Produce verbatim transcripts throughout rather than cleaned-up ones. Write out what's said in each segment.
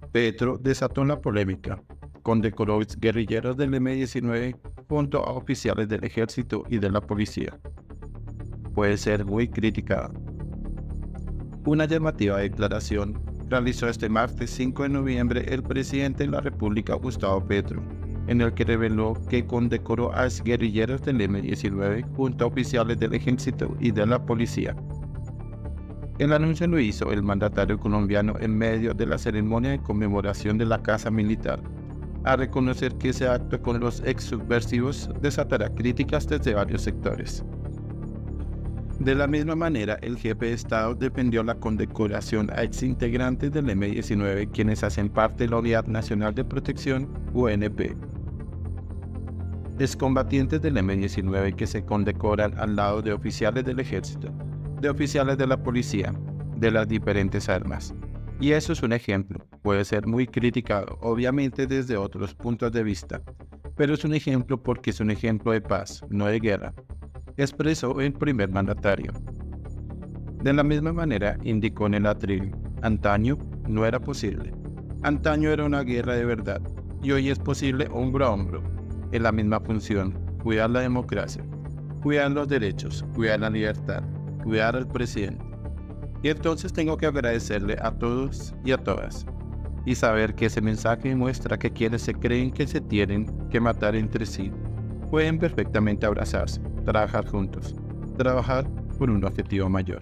Petro desató la polémica, condecoró guerrilleros del eme diecinueve junto a oficiales del ejército y de la policía. Puede ser muy criticada. Una llamativa declaración realizó este martes cinco de noviembre el presidente de la República, Gustavo Petro, en el que reveló que condecoró a guerrilleros del eme diecinueve junto a oficiales del ejército y de la policía. El anuncio lo hizo el mandatario colombiano en medio de la ceremonia de conmemoración de la Casa Militar, a reconocer que ese acto con los ex subversivos desatará críticas desde varios sectores. De la misma manera, el jefe de Estado defendió la condecoración a exintegrantes del eme diecinueve, quienes hacen parte de la Unidad Nacional de Protección, U N P. Excombatientes del eme diecinueve que se condecoran al lado de oficiales del ejército, de oficiales de la policía, de las diferentes armas. Y eso es un ejemplo, puede ser muy criticado, obviamente desde otros puntos de vista, pero es un ejemplo porque es un ejemplo de paz, no de guerra, expresó el primer mandatario. De la misma manera, indicó en el atril, antaño no era posible. Antaño era una guerra de verdad, y hoy es posible hombro a hombro, en la misma función, cuidar la democracia, cuidar los derechos, cuidar la libertad, cuidar al presidente. Y entonces tengo que agradecerle a todos y a todas, y saber que ese mensaje muestra que quienes se creen que se tienen que matar entre sí, pueden perfectamente abrazarse, trabajar juntos, trabajar por un objetivo mayor.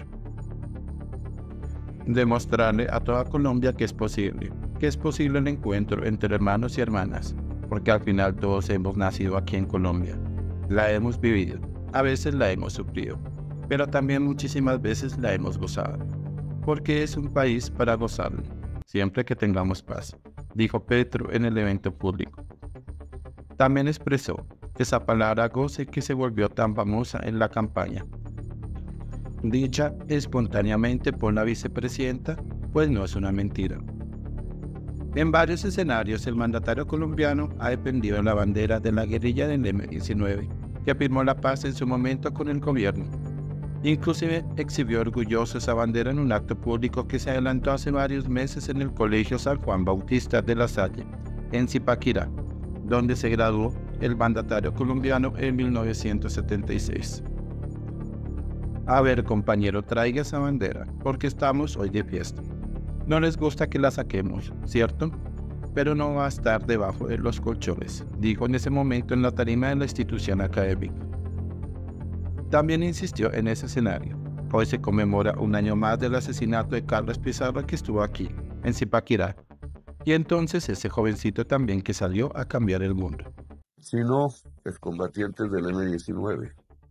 Demostrarle a toda Colombia que es posible, que es posible el encuentro entre hermanos y hermanas, porque al final todos hemos nacido aquí en Colombia, la hemos vivido, a veces la hemos sufrido, pero también muchísimas veces la hemos gozado, porque es un país para gozarlo, siempre que tengamos paz, dijo Petro en el evento público. También expresó esa palabra goce que se volvió tan famosa en la campaña, dicha espontáneamente por la vicepresidenta, pues no es una mentira. En varios escenarios, el mandatario colombiano ha defendido la bandera de la guerrilla del eme diecinueve, que afirmó la paz en su momento con el gobierno. Inclusive exhibió orgulloso esa bandera en un acto público que se adelantó hace varios meses en el Colegio San Juan Bautista de La Salle, en Zipaquirá, donde se graduó el mandatario colombiano en mil novecientos setenta y seis. A ver, compañero, traiga esa bandera, porque estamos hoy de fiesta. No les gusta que la saquemos, ¿cierto? Pero no va a estar debajo de los colchones, dijo en ese momento en la tarima de la institución académica. También insistió en ese escenario. Hoy se conmemora un año más del asesinato de Carlos Pizarro, que estuvo aquí, en Zipaquirá, y entonces ese jovencito también que salió a cambiar el mundo. Sino excombatientes del eme diecinueve,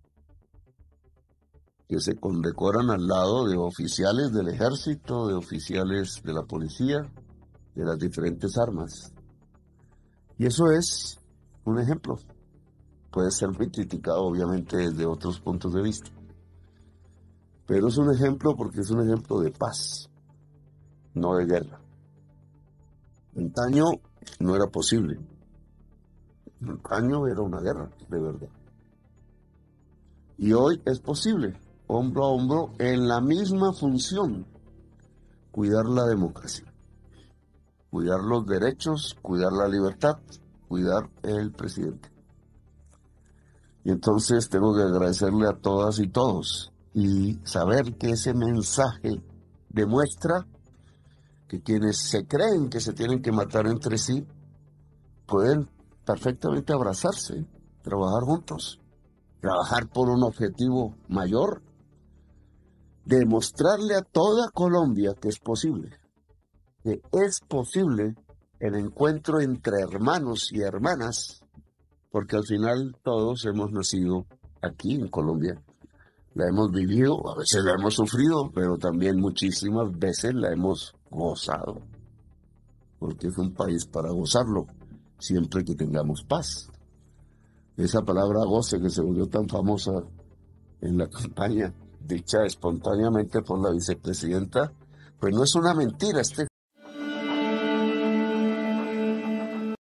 que se condecoran al lado de oficiales del ejército, de oficiales de la policía, de las diferentes armas. Y eso es un ejemplo. Puede ser muy criticado, obviamente, desde otros puntos de vista. Pero es un ejemplo porque es un ejemplo de paz, no de guerra. Antaño no era posible. Antaño era una guerra, de verdad. Y hoy es posible, hombro a hombro, en la misma función, cuidar la democracia, cuidar los derechos, cuidar la libertad, cuidar el presidente. Y entonces tengo que agradecerle a todas y todos y saber que ese mensaje demuestra que quienes se creen que se tienen que matar entre sí pueden perfectamente abrazarse, trabajar juntos, trabajar por un objetivo mayor, demostrarle a toda Colombia que es posible, que es posible el encuentro entre hermanos y hermanas, porque al final todos hemos nacido aquí en Colombia, la hemos vivido, a veces la hemos sufrido, pero también muchísimas veces la hemos gozado, porque es un país para gozarlo, siempre que tengamos paz. Esa palabra goce que se volvió tan famosa en la campaña, dicha espontáneamente por la vicepresidenta, pues no es una mentira, este